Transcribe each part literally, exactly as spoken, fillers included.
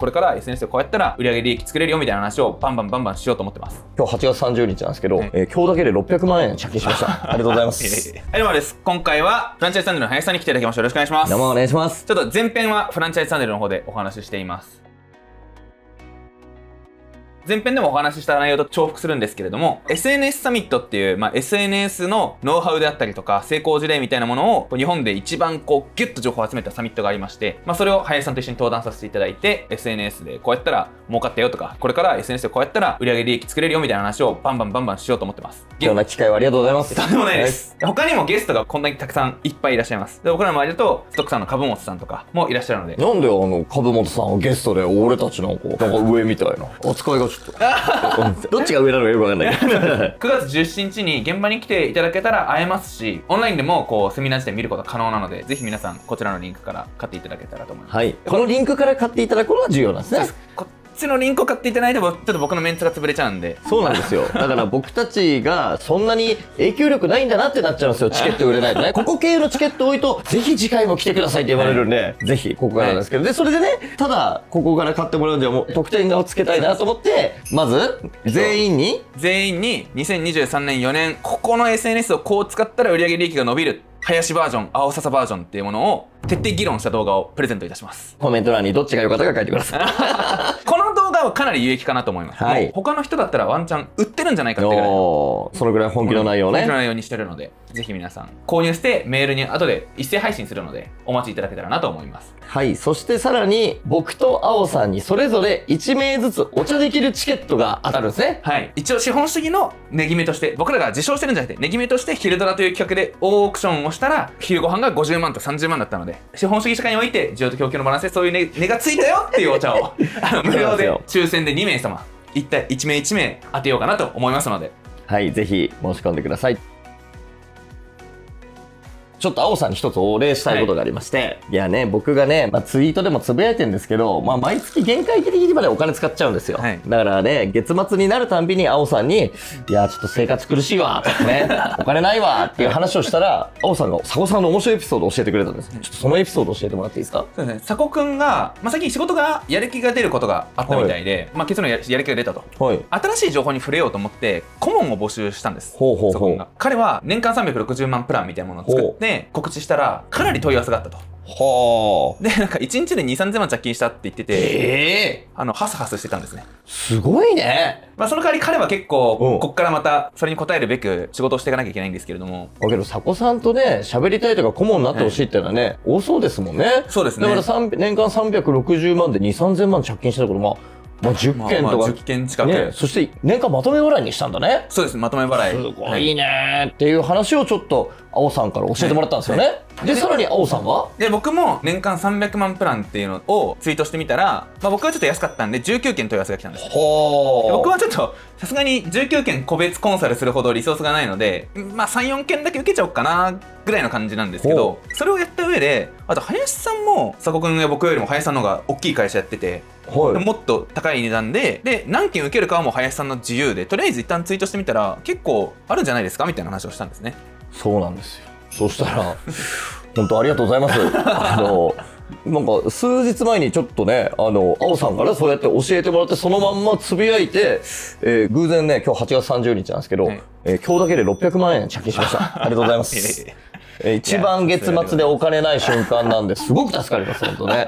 これから エスエヌエス でこうやったら売上利益作れるよみたいな話をバンバンバンバンしようと思ってます。 今日はちがつさんじゅうにちなんですけど、はい、えー、今日だけでろっぴゃくまんえん借金しました。ありがとうございます。 はい、どうもです。今回はフランチャイズチャンネルの林さんに来ていただきました。よろしくお願いします。 どうもお願いします。 ちょっと前編はフランチャイズチャンネルの方でお話ししています。前編でもお話しした内容と重複するんですけれども、エスエヌエス サミットっていう、まあ、エスエヌエス のノウハウであったりとか、成功事例みたいなものを日本で一番こうギュッと情報を集めたサミットがありまして、まあ、それを林さんと一緒に登壇させていただいて、エスエヌエス でこうやったら儲かったよとか、これから エスエヌエス でこうやったら売上利益作れるよみたいな話をバンバンバンバンしようと思ってます。 貴重な機会をありがとうございます。 とんでもないです。はい、他にもゲストがこんなにたくさんいっぱいいらっしゃいます。で、僕らの周りだと、ストックさんの株本さんとかもいらっしゃるので。 なんであの、株本さんをゲストで俺たちのこう、なんか上みたいな扱いがちょっと。どっちが上なのかよくわかんないけどくがつじゅうしちにちに現場に来ていただけたら会えますし、オンラインでもこうセミナー自体見ること可能なので、ぜひ皆さんこちらのリンクから買っていただけたらと思います。 はい、このリンクから買っていただくことが重要なんですね。 こっちのリンクを買っていただいてもちょっと僕のメンツが潰れちゃうんで。 そうなんですよ。だから僕たちがそんなに影響力ないんだなってなっちゃうんですよ。チケット売れないとね。ここ経由のチケット多いと、ぜひ次回も来てくださいって言われるんで、はい、ぜひここからなんですけど、はい、で、それでね、ただここから買ってもらうんでもう得点をつけたいなと思って、まず、全員に全員ににせんにじゅうさんねんよねん、ここの エスエヌエス をこう使ったら売上利益が伸びる。林バージョン、青笹バージョンっていうものを徹底議論した動画をプレゼントいたします。 コメント欄にどっちが良かったか書いてください。この動画はかなり有益かなと思います。はい。他の人だったらワンチャン売ってるんじゃないかってぐらい。 そのぐらい本気の内容ね。 本気の内容にしてるので、ぜひ皆さん購入してメールに後で一斉配信するのでお待ちいただけたらなと思います。 はい。そしてさらに僕と青さんにそれぞれいちめいずつお茶できるチケットが当たるんですね。 はい。一応資本主義の値決めとして、僕らが自称してるんじゃなくて値決めとして昼ドラという企画でオークションをしたら、昼ご飯がごじゅうまんとさんじゅうまんだったので、資本主義社会において需要と供給のバランスでそういう値、値がついたよっていうお茶をあの無料で抽選でにめいさま一体いちめいいちめい当てようかなと思いますので、 はい、ぜひ申し込んでください。ちょっと青さんに一つお礼したいことがありまして、はい、いやね、僕がね、まあ、ツイートでもつぶやいてるんですけど、まあ、毎月限界ギリギリまでお金使っちゃうんですよ。はい、だからね、月末になるたんびに青さんに、いや、ちょっと生活苦しいわ、とかね、お金ないわ、っていう話をしたら、青さんが佐古さんの面白いエピソードを教えてくれたんです。ちょっとそのエピソードを教えてもらっていいですか？ そうですね、佐古くんが、まあ、最近仕事がやる気が出ることがあったみたいで、はい、まあ、結論やる気が出たと。はい、新しい情報に触れようと思って、顧問を募集したんです。ほうほうほう。彼は年間さんびゃくろくじゅうまんプランみたいなものを作って、告知したら、かなり問い合わせがあったと。はあ。で、なんかいちにちでに、さんぜんまん借金したって言ってて、えー、あの、ハスハスしてたんですね。 すごいね。 まあ、その代わり彼は結構、うん、こっからまた、それに応えるべく仕事をしていかなきゃいけないんですけれども。 だけど、佐古さんとね、喋りたいとか顧問になってほしいっていうのはね、はい、多そうですもんね。 そうですね。 だから年間さんびゃくろくじゅうまんでに、さんぜんまん借金したところ、まあ、まあ、じゅっけんとか、まあまあじゅっけん近く、 ね、そして年間まとめ払いにしたんだね。 そうです、まとめ払い。 すごいねっていう話をちょっと青さんから教えてもらったんですよね。はいはい、で、さらに青さんがで、僕も年間さんびゃくまんプランっていうのをツイートしてみたら、まあ、僕はちょっと安かったんでじゅうきゅうけん問い合わせが来たんです。ほー。僕はちょっとさすがにじゅうきゅうけん個別コンサルするほどリソースがないので、まあさん、よんけんだけ受けちゃおうかなぐらいの感じなんですけど、それをやった上で、あと林さんも佐古君や僕よりも林さんの方が大きい会社やってて、はい、もっと高い値段で、で、何件受けるかはもう林さんの自由で、とりあえず一旦ツイートしてみたら、結構あるんじゃないですかみたいな話をしたんですね。 そうなんですよ。そしたら、本当ありがとうございます。あの、なんか数日前にちょっとね、あの、青さんからそうやって教えてもらって、そのまんまつぶやいて、えー、偶然ね、今日はちがつさんじゅうにちなんですけど、はい、えー、今日だけでろっぴゃくまんえん借金しました。ありがとうございます。えー、一番月末でお金ない瞬間なんで、すごく助かります、本当ね。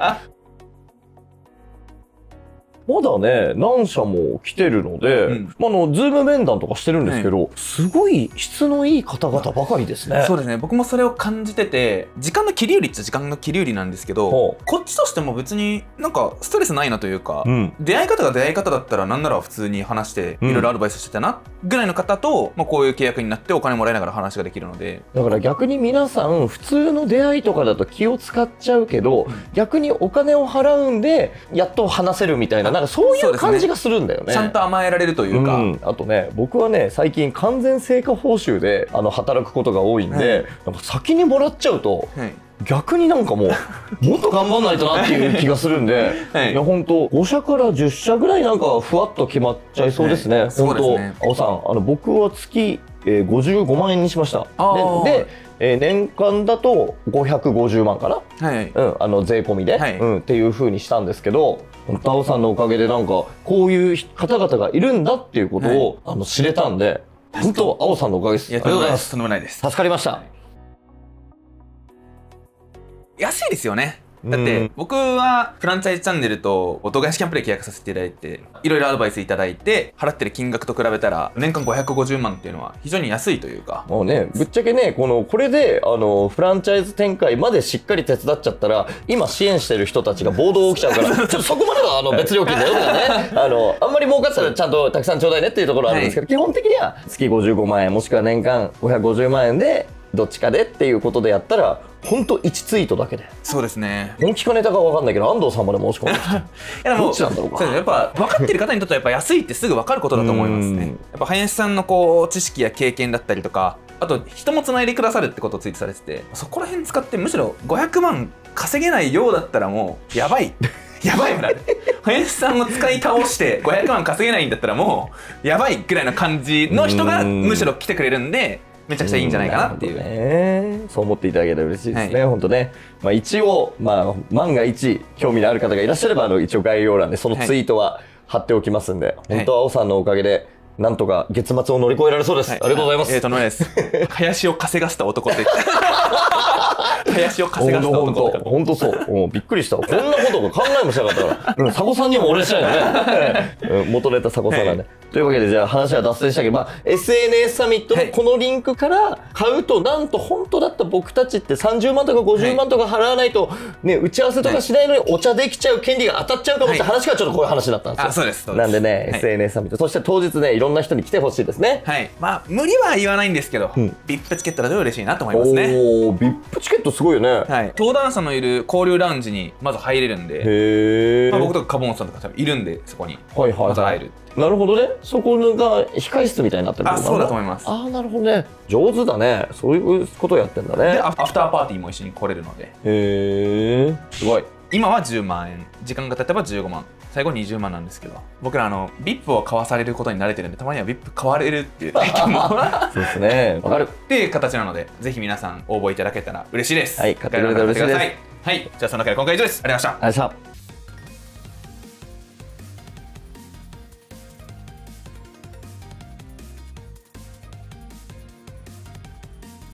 まだね、何社も来てるので、うん、まあ、あの、ズーム面談とかしてるんですけど、はい、すごい質のいい方々ばかりですね。 そうですね。僕もそれを感じてて、時間の切り売りっちゃ時間の切り売りなんですけど、こっちとしても別になんかストレスないなというか、うん、出会い方が出会い方だったらなんなら普通に話して、いろいろアドバイスしてたな、ぐらいの方と、まあ、こういう契約になってお金もらいながら話ができるので。 だから逆に皆さん、普通の出会いとかだと気を使っちゃうけど、うん、逆にお金を払うんで、やっと話せるみたいな、なんかそういう感じがするんだよね。 ちゃんと甘えられるというか、うん、 あとね、僕はね、最近完全成果報酬であの働くことが多いんで、はい、なんか先にもらっちゃうと、はい、逆になんかもうもっと頑張んないとなっていう気がするんで、はい、いや本当ごしゃからじゅっしゃぐらいなんかふわっと決まっちゃいそうですね。はい、本当、青さん、あの僕は月えー、ごじゅうごまんえんにしました。 あで、でえー、年間だとごひゃくごじゅうまんかな、 はい、 うん、あの税込みで、 はい、 うん、っていう風にしたんですけど、本当青さんのおかげでなんかこういう方々がいるんだっていうことを、はい、あの知れたんで、本当青さんのおかげです。 ありがとうございます。とんでもないです。 助かりました。はい、 安いですよね。だって僕はフランチャイズチャンネルと動画配信キャンプで契約させていただいて、いろいろアドバイスいただいて、払ってる金額と比べたら年間ごひゃくごじゅうまんっていうのは非常に安いというか、 もうね、ぶっちゃけね、このこれであのフランチャイズ展開までしっかり手伝っちゃったら、今支援してる人たちが暴動起きちゃうからちょっとそこまではあの別料金だよとかねあのあんまり儲かったらちゃんとたくさんちょうだいねっていうところあるんですけど、はい、基本的には月ごじゅうごまんえんもしくは年間ごひゃくごじゅうまんえんでどっちかでっていうことでやったら、ほんといちツイートだけで。 そうですね。 本気かネタか分かんないけど、安藤さんまで申し込んできて。いやでもどっちなんだろうか。 そうですね、やっぱ分かってる方にとってはやっぱ安いってすぐ分かることだと思いますね。やっぱ林さんのこう知識や経験だったりとか、あと人もつないでくださるってことをツイートされてて、そこら辺使ってむしろごひゃくまん稼げないようだったらもうやばい。やばいぐらい。林さんを使い倒してごひゃくまん稼げないんだったらもうやばいぐらいな感じの人がむしろ来てくれるんで、めちゃくちゃいいんじゃないかなっていう。 ね、そう思っていただけたら嬉しいですね、はい、本当ね。まあ、一応、まあ、万が一興味のある方がいらっしゃれば、あの一応概要欄でそのツイートは貼っておきますんで、はい、本当青さんのおかげでなんとか月末を乗り越えられそうです。はい、ありがとうございます。 えーと、のです。林を稼がせた男って。林を稼がせた男って。 本当そう。もうびっくりした。こんなこと考えもしなかったから。うん、佐古さんにも俺したよね。うん、元ネタ佐古さんなんで。はい、というわけで、じゃあ話は脱線したけど、まあ、エスエヌエス サミットのこのリンクから買うと、なんと本当だった僕たちってさんじゅうまんとかごじゅうまんとか払わないと、ね、打ち合わせとかしないのにお茶できちゃう権利が当たっちゃうかもって話がちょっとこういう話だったんですよ。 あ、そうです。 なんでね、エスエヌエス サミット。そして当日ね、いろんな人に来てほしいですね。 はい。まあ、無理は言わないんですけど、うん、ビップ チケットだと嬉しいなと思いますね。 おー、ビップ チケットすごいよね。 はい。登壇者のいる交流ラウンジにまず入れるんで、 へー。 まあ、僕とかカボンさんとか多分いるんで、そこに。 はいはい、はい。 まず入る。 なるほどね。そこが控室みたいになってる。 あ、そうだと思います。 ああ、なるほどね。上手だね。そういうことをやってんだね。 で、アフターパーティーも一緒に来れるので。 へえ。すごい。 今はじゅうまんえん。時間が経てばじゅうごまん。最後にじゅうまんなんですけど、僕らあの ブイアイピー を買わされることに慣れてるんで、たまには ブイアイピー 買われるっていう体験もそうですね。わかる。 っていう形なので、ぜひ皆さん応募いただけたら嬉しいです。 はい、買ってくれたら嬉しいです。 はい、じゃあその中で今回以上です。ありがとうございました。 ありがとうございました。